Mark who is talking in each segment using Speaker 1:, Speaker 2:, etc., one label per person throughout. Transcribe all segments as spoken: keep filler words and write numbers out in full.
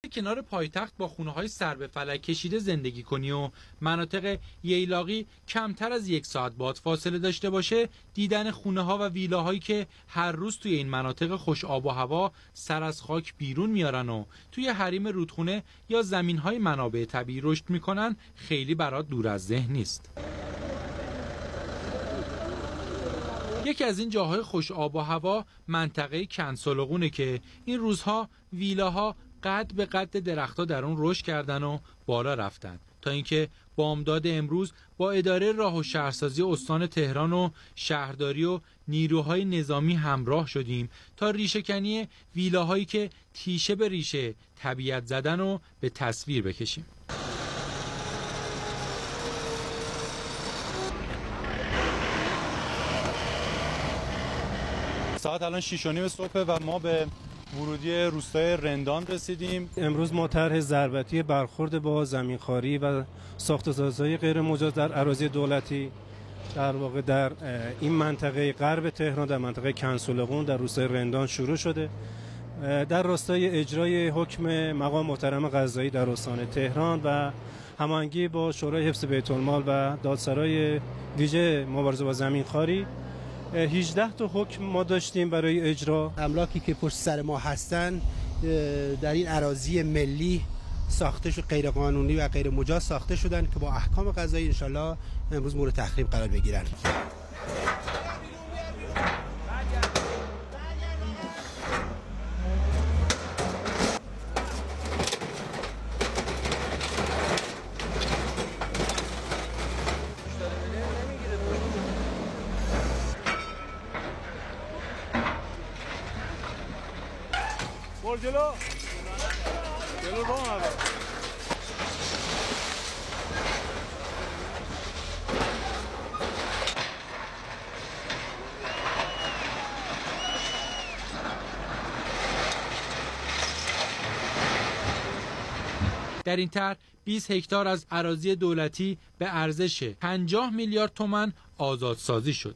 Speaker 1: کنار پایتخت با خونه‌های سر به فلک کشیده زندگی کنی و مناطق ییلاقی کمتر از یک ساعت باد فاصله داشته باشه، دیدن خونه‌ها و ویلاهایی که هر روز توی این مناطق خوش آب و هوا سر از خاک بیرون میارن و توی حریم رودخونه یا زمین‌های منابع طبیعی رشد میکنن خیلی برات دور از ذهن نیست. یکی از این جاهای خوش آب و هوا منطقه کنسولغونه که این روزها ویلاها قد به قد درختها در اون رشد کردن و بالا رفتن تا اینکه بامداد امروز با اداره راه و شهرسازی استان تهران و شهرداری و نیروهای نظامی همراه شدیم تا ریشه‌کنی ویلاهایی که تیشه به ریشه طبیعت زدن و به تصویر بکشیم.
Speaker 2: ساعت الان شش و نیم صبح و ما به ورودی روستای رندان رسیدیم.
Speaker 3: امروز ما طرح ضربتی برخورد با زمینخواری و ساخت‌وسازهای غیر مجاز در اراضی دولتی در واقع در این منطقه غرب تهران، در منطقه کنسولغون در روستای رندان شروع شده در راستای اجرای حکم مقام محترم قضایی در استان تهران و هماهنگی با شورای حفظ بیت المال و دادسرای ویژه مبارزه با زمینخواری. هجده تا حکم ما داشتیم برای اجرا.
Speaker 4: املاکی که پشت سر ما هستن در این اراضی ملی ساخته شد، غیر قانونی و غیر مجاز ساخته شدن که با احکام قضایی انشالله امروز مورد تخریب قرار بگیرن.
Speaker 2: جلو جلو با هم.
Speaker 1: در این طرح بیست هکتار از اراضی دولتی به ارزش پنجاه میلیارد تومان آزادسازی شد.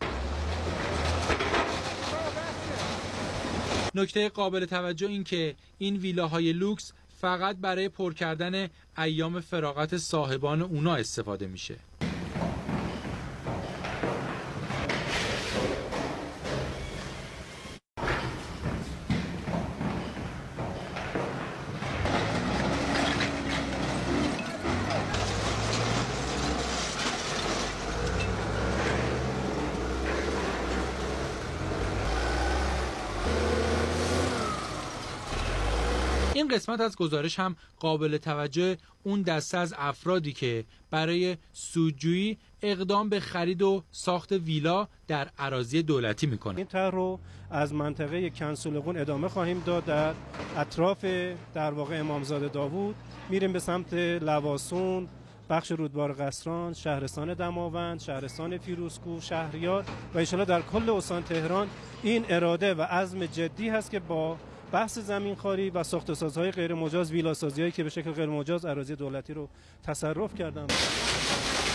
Speaker 1: نکته قابل توجه این که این ویلاهای لوکس فقط برای پر کردن ایام فراغت صاحبان اونا استفاده میشه. این قسمت از گزارش هم قابل توجه اون دسته از افرادی که برای سودجویی اقدام به خرید و ساخت ویلا در اراضی دولتی میکنه.
Speaker 3: این طرح رو از منطقه کنسولغون ادامه خواهیم داد در اطراف در واقع امامزاده داوود، میریم به سمت لواسون، بخش رودبار قصران، شهرستان دماوند، شهرستان فیروزکوه، شهریار و ان شاءالله در کل استان تهران. این اراده و عزم جدی هست که با بحث زمینخواری و ساخت‌وسازهای غیر مجاز، ویلاسازی‌هایی که به شکل غیر مجاز اراضی دولتی رو تصرف کردن